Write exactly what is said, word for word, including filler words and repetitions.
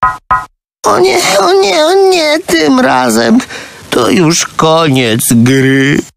O nie, o nie, o nie, tym razem to już koniec gry.